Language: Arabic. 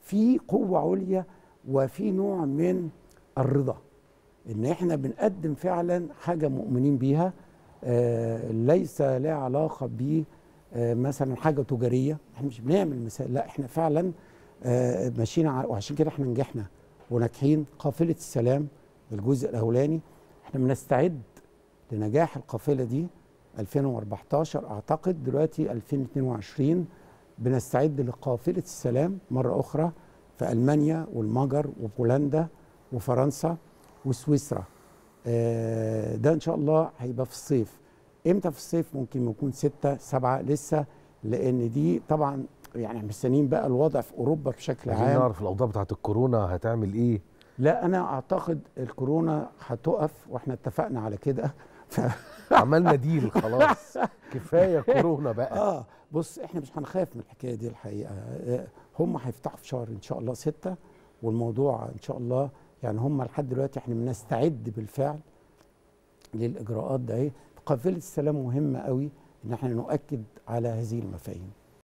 في قوة عليا وفي نوع من الرضا ان احنا بنقدم فعلا حاجة مؤمنين بيها، ليس لها علاقة ب مثلا حاجة تجارية. احنا مش بنعمل مثال، لا احنا فعلا ماشيين وعشان كده احنا نجحنا وناجحين. قافلة السلام الجزء الاولاني احنا بنستعد لنجاح القافلة دي 2014، اعتقد دلوقتي 2022 بنستعد لقافلة السلام مرة اخرى في المانيا والمجر وبولندا وفرنسا وسويسرا. ده ان شاء الله هيبقى في الصيف. امتى في الصيف؟ ممكن يكون 6 7 لسه، لان دي طبعا يعني مستنيين بقى الوضع في اوروبا بشكل عام. عايزين نعرف الاوضاع بتاعت الكورونا هتعمل ايه؟ لا انا اعتقد الكورونا هتقف واحنا اتفقنا على كده. عملنا ديل خلاص، كفايه كورونا بقى. بص احنا مش هنخاف من الحكايه دي الحقيقه. هم هيفتحوا في شهر ان شاء الله 6، والموضوع ان شاء الله يعني هم لحد دلوقتي احنا بنستعد بالفعل للاجراءات ده. قافله السلام مهمه قوي ان احنا نؤكد على هذه المفاهيم.